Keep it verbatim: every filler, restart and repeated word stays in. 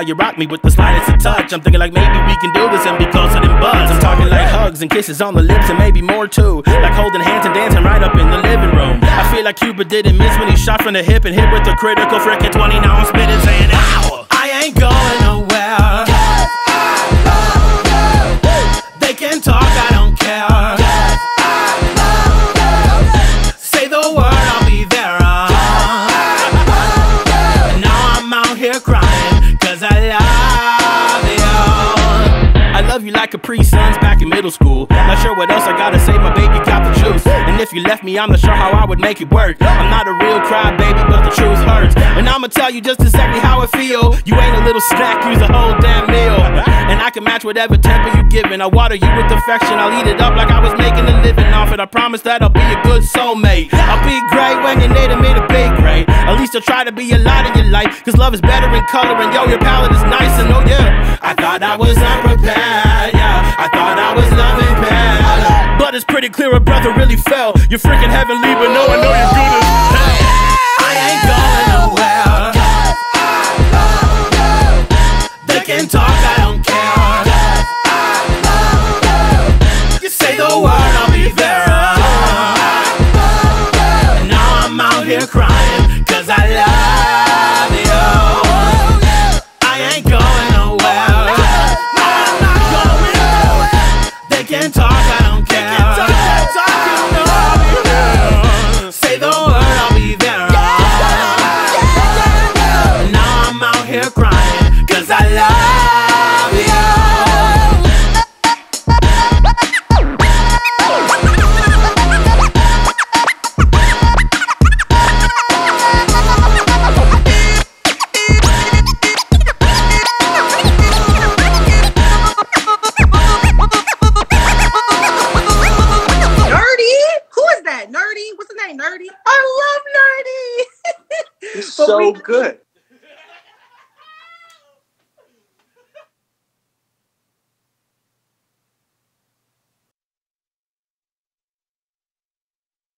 you rock me with the slightest of touch. I'm thinking like maybe we can do this and be closer than buds. I'm talking like hugs and kisses on the lips and maybe more too. Like holding hands and dancing right up in the living room. I feel like Cupid didn't miss when he shot from the hip and hit with the critical frickin' twenty. Now I'm spitting saying ow. I ain't going nowhere. Yes, I love you. They can talk, I don't care. Yes, I love you. Say the word, I'll be there. And now I'm out here crying, cause I love you. I love you like Capri Suns back in middle school. Not sure what else I gotta say, my baby got the juice. And if you left me, I'm not sure how I would make it work. I'm not a real crybaby, but the truth hurts. And I'ma tell you just exactly how I feel. You ain't a little snack, use the whole damn meal. And I can match whatever temper you giving. I water you with affection, I'll eat it up like I was making a living off it. I promise that I'll be a good soulmate. I'll be great when you need me to be great. At least I'll try to be a lot in your life, cause love is better in color, and yo, your palette is nice. And oh yeah, I thought I was unprepared, yeah, I thought I was loving bad, but it's pretty clear a brother really fell. You're freaking heavenly, but no, I know you're good as hell. I ain't going nowhere. Yes, I love you. They can talk, I don't care. Yes, I love you. You say the word, I'll be there. And now I'm out here crying, cause I love you. I ain't going nowhere. I'm not going nowhere. They can talk, I don't care. Say the word, I'll be there. And now I'm out here crying, cause I love you. Nerdy? Who is that? Nerdy? What's his name? Nerdy? I love Nerdy. He's But so we- good.